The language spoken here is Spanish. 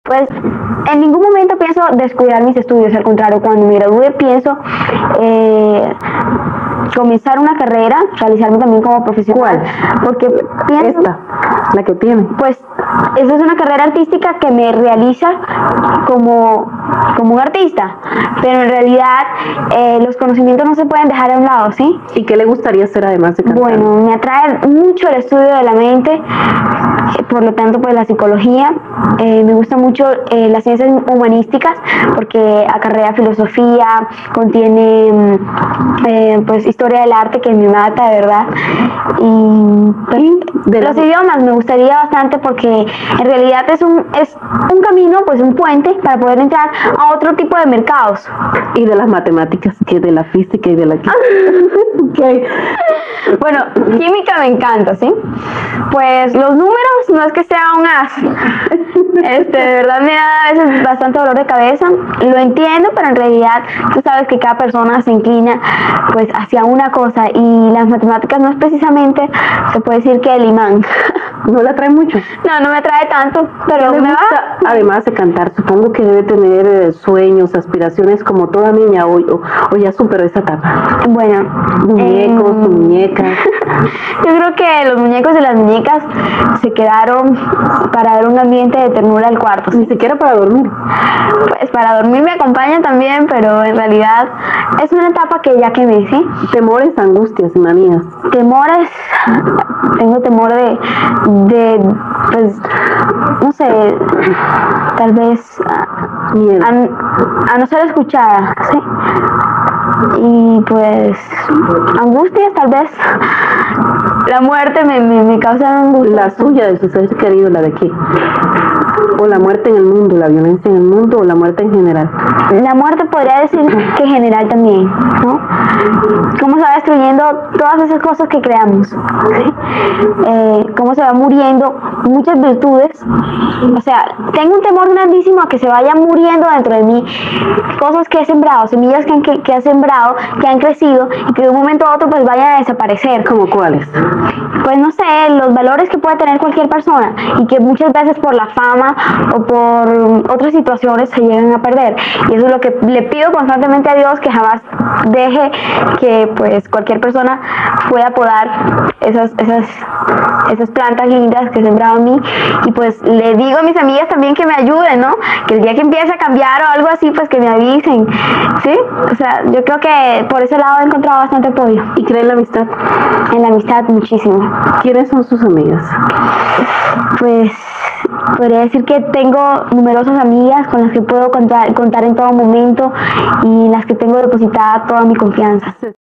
Pues en ningún momento pienso descuidar mis estudios, al contrario, cuando me gradúe pienso comenzar una carrera, realizarme también como profesional. ¿Cuál? Porque pienso, Esta, la que tiene. pues esa es una carrera artística que me realiza como un artista, pero en realidad los conocimientos no se pueden dejar a un lado, ¿sí? ¿Y qué le gustaría hacer además de cantar? Bueno, me atrae mucho el estudio de la mente, por lo tanto pues la psicología, me gusta mucho las ciencias humanísticas porque acarrea filosofía, contiene pues historia del arte que me mata de verdad, y pues, los idiomas me gustaría bastante porque en realidad es un camino, pues un puente para poder entrar a otro tipo de mercados. Y de las matemáticas, que de la física y de la Okay. Bueno, química me encanta, ¿sí? Pues los números no es que sea un as. De verdad me da a veces bastante dolor de cabeza. Lo entiendo, pero en realidad tú sabes que cada persona se inclina pues hacia una cosa y las matemáticas no es precisamente, se puede decir que el imán. ¿No la trae mucho? No, no me atrae tanto, pero me gusta, además de cantar, supongo que debe tener sueños, aspiraciones como toda niña o ya superó esa etapa. Bueno, muñecos, muñecas. Yo creo que los muñecos y las muñecas se quedaron para dar un ambiente de ternura al cuarto. Ni siquiera para dormir. Pues para dormir me acompañan también, pero en realidad es una etapa que ya quemé, ¿sí? Temores, angustias y manías. Temores, tengo temor pues, no sé, tal vez a no ser escuchada, ¿sí? Y pues angustias, tal vez la muerte me causa angustia. La suya, de su ser querido, la de aquí. O la muerte en el mundo, la violencia en el mundo, o la muerte en general. La muerte podría decir que en general también, ¿no? Cómo se va destruyendo todas esas cosas que creamos, ¿sí? Cómo se va muriendo muchas virtudes. O sea, tengo un temor grandísimo a que se vayan muriendo dentro de mí cosas que he sembrado, semillas que he sembrado, que han crecido y que de un momento a otro pues vayan a desaparecer. ¿Cómo cuáles? Pues no sé, los valores que puede tener cualquier persona y que muchas veces por la fama o por otras situaciones se llegan a perder. Y eso es lo que le pido constantemente a Dios, que jamás deje que pues cualquier persona pueda podar esas plantas lindas que he sembrado en mí. Y pues le digo a mis amigas también que me ayuden, ¿no? Que el día que empiece a cambiar o algo así, pues que me avisen, ¿sí? O sea, yo creo que por ese lado he encontrado bastante apoyo. ¿Y cree en la amistad? En la amistad muchísimo. ¿Quiénes son sus amigas? Pues podría decir que tengo numerosas amigas con las que puedo contar en todo momento y en las que tengo depositada toda mi confianza.